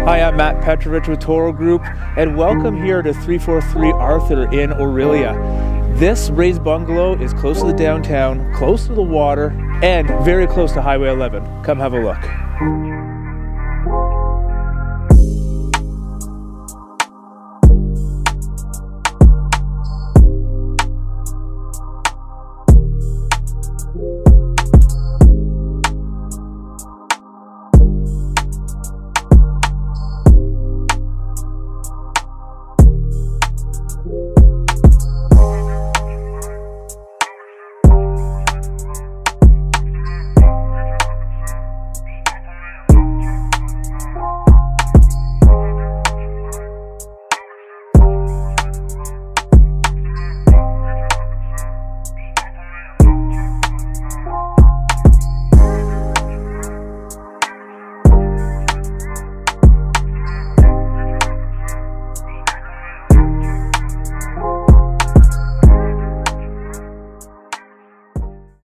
Hi, I'm Matt Petrovich with Toro Group, and welcome here to 343 Arthur in Orillia. This raised bungalow is close to the downtown, close to the water, and very close to Highway 11. Come have a look.